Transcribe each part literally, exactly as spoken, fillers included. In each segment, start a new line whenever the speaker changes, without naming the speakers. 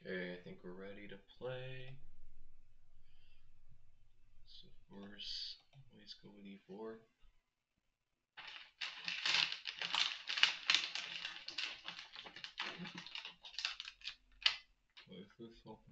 Okay, I think we're ready to play. So of course, always go with e four. What if this open?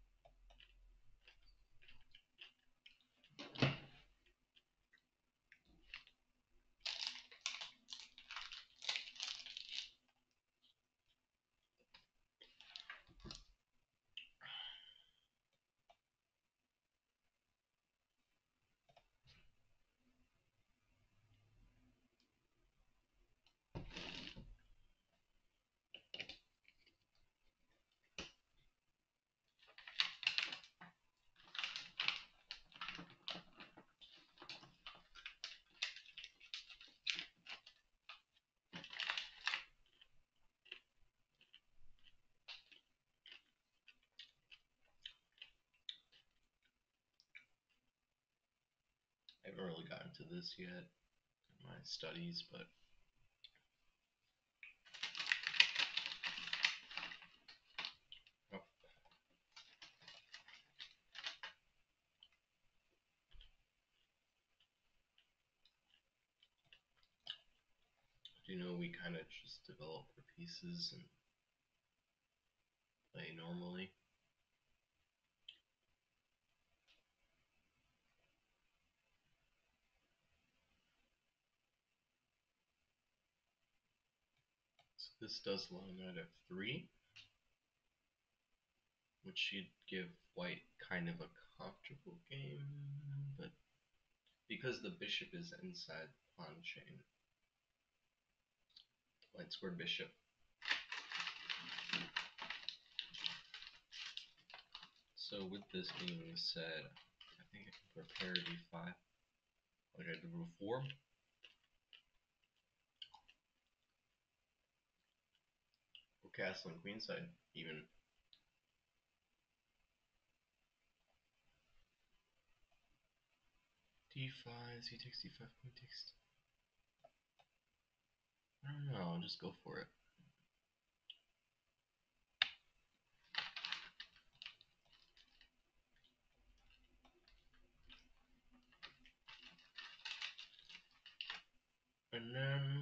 I haven't really gotten to this yet in my studies, but oh. Do you know we kind of just develop our pieces and play normally? So this does long knight f three, which should give white kind of a comfortable game, but because the bishop is inside the pawn chain, white squared bishop. So with this being said, I think I can prepare d five, like I did before. Or castle and queenside, even. d five, c takes d five, queen takes. I don't know, I'll just go for it. And then,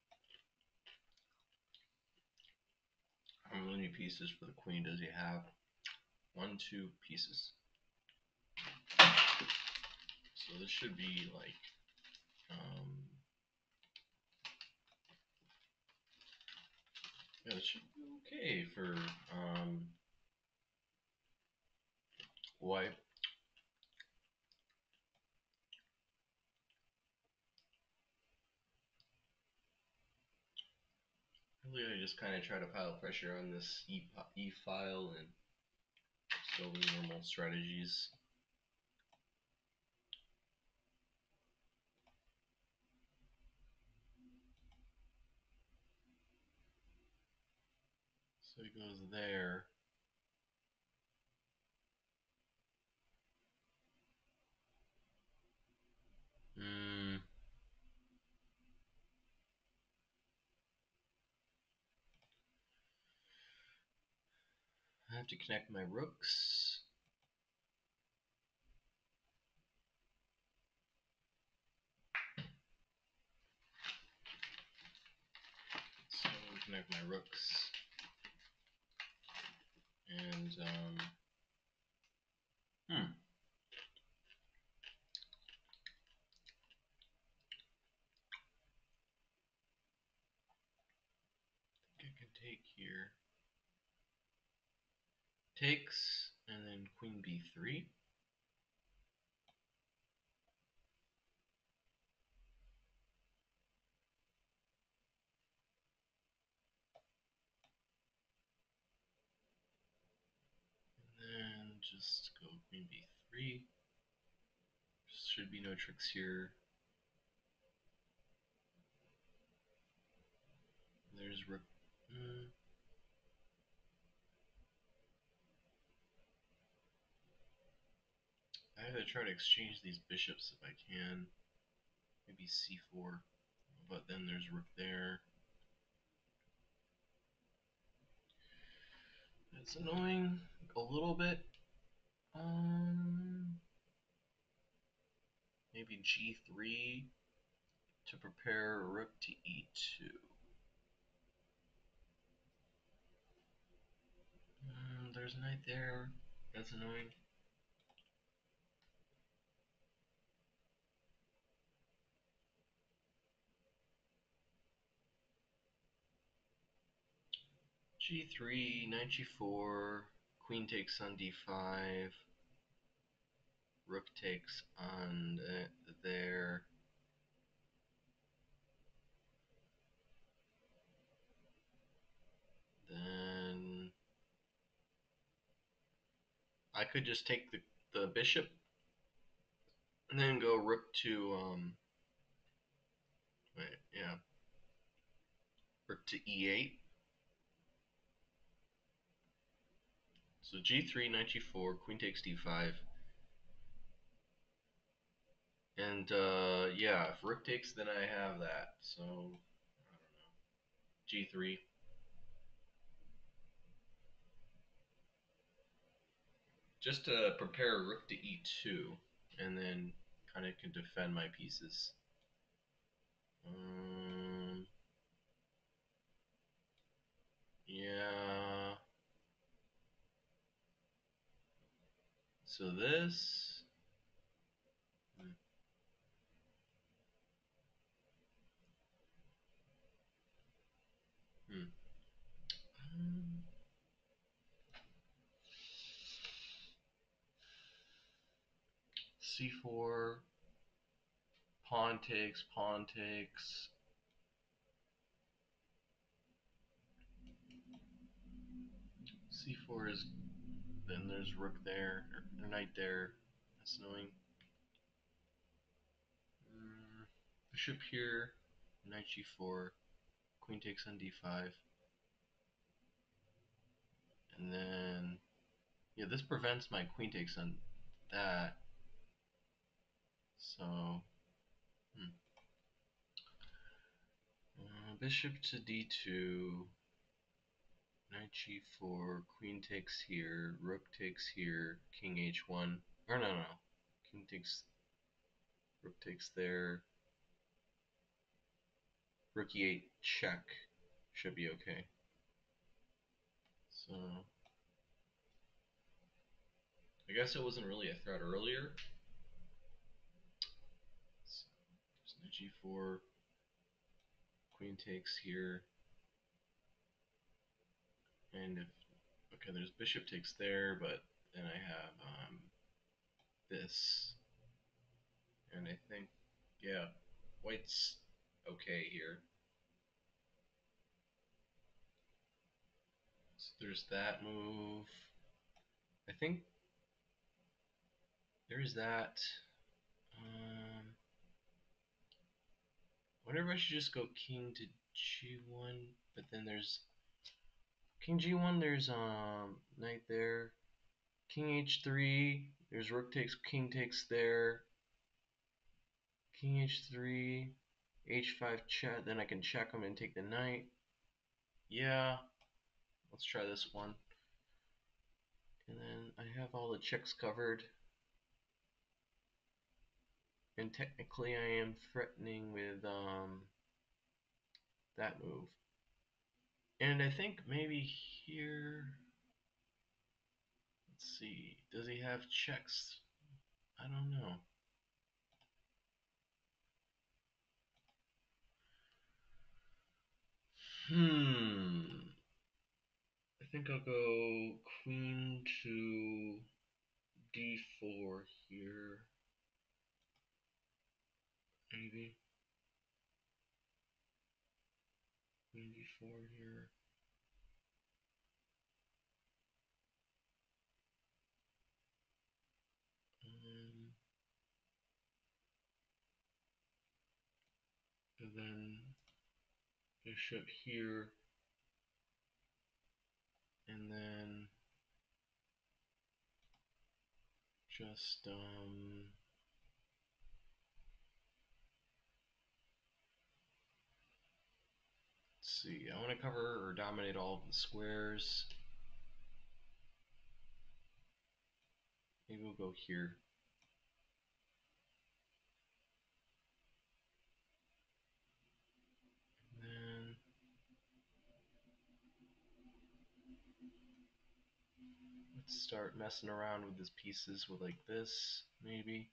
how many pieces for the queen does he have? One, two pieces. So this should be like, um, yeah, this should be okay for um, white. Really, I just kind of try to pile pressure on this e, e file and slowly normal strategies. So he goes there. Hmm. I have to connect my rooks. So connect my rooks. And, um, hmm. I think I can take here. Takes, and then queen b three. And then just go queen b three. Should be no tricks here. There's rook. Hmm. I have to try to exchange these bishops if I can. Maybe c four. But then there's rook there. It's annoying a little bit. Um, maybe g three to prepare rook to e two. Mm, there's a knight there. That's annoying. g three, knight g four, queen takes on d five, rook takes on the, there. Then I could just take the, the bishop and then go rook to um wait, yeah, rook to e eight. So g three, knight g four, queen takes d five. And uh, yeah, if rook takes, then I have that. So I don't know. g three. Just to prepare rook to e two, and then kind of can defend my pieces. Um, yeah. So this. Hmm. Hmm. Um, c four. Pawn takes. Pawn takes. c four is. Then there's rook there, or, or knight there. That's annoying. Mm, bishop here. Knight g four. Queen takes on d five. And then, yeah, this prevents my queen takes on that. So, hmm. uh, bishop to d two, knight g four, queen takes here, rook takes here, king h one. Or no, no, king takes, rook takes there, rook e eight, check. Should be okay. So, I guess it wasn't really a threat earlier. So, knight g four, queen takes here, and if okay, there's bishop takes there, but then I have um, this, and I think yeah, white's okay here. So there's that move. I think there's that. Um, I wonder if I should just go king to g one, but then there's king g one. There's um knight there. King h three. There's rook takes, king takes there. King h three, h five check. Then I can check him and take the knight. Yeah, let's try this one. And then I have all the checks covered. And technically I am threatening with um, that move. And I think maybe here, let's see, does he have checks? I don't know. Hmm. I think I'll go queen to d four here. Maybe. Queen d four here. Um, and then bishop here. And then just um let's see, I want to cover or dominate all of the squares. maybe we'll go here. And then let's start messing around with these pieces with like this, maybe.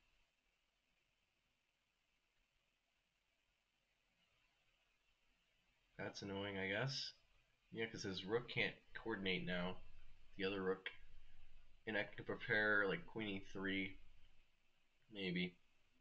That's annoying, I guess. Yeah, because his rook can't coordinate now. The other rook. And I can prepare like queen e three, maybe.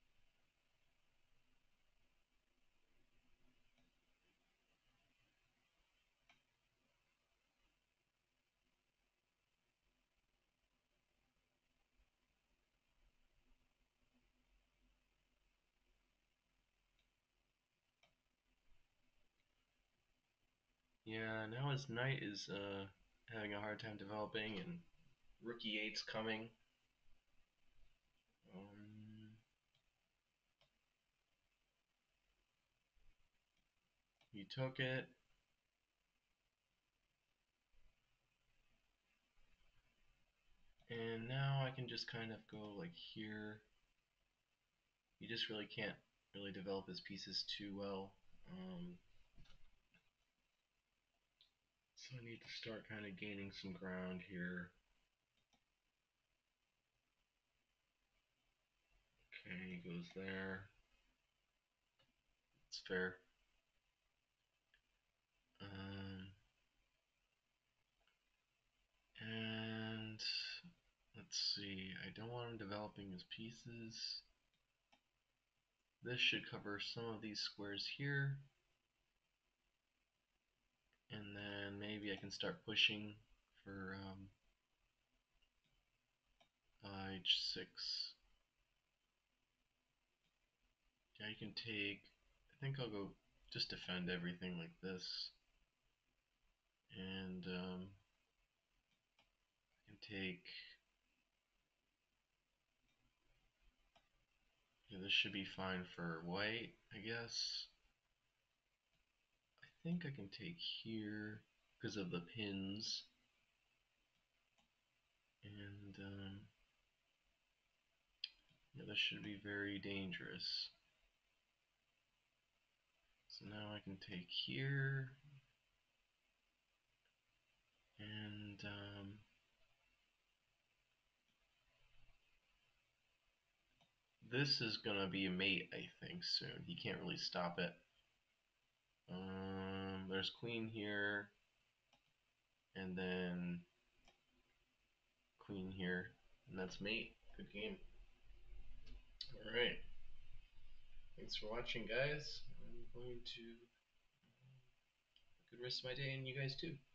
Yeah, now his knight is uh, having a hard time developing, and rook e eight's coming. Um, he took it. And now I can just kind of go like here. He just really can't really develop his pieces too well. Um, so I need to start kind of gaining some ground here. Okay, he goes there. It's fair. Um, and let's see. I don't want him developing his pieces. This should cover some of these squares here. And then maybe I can start pushing for um, uh, h six. Yeah, you can take, I think I'll go just defend everything like this. And um, I can take, yeah, this should be fine for white, I guess. I think I can take here because of the pins. And um, yeah, this should be very dangerous. So now I can take here. And um, this is gonna be a mate, I think, soon. He can't really stop it. Um, there's queen here, and then queen here, and that's mate. Good game. Alright, thanks for watching, guys. I'm going to have a good rest of my day, and you guys too.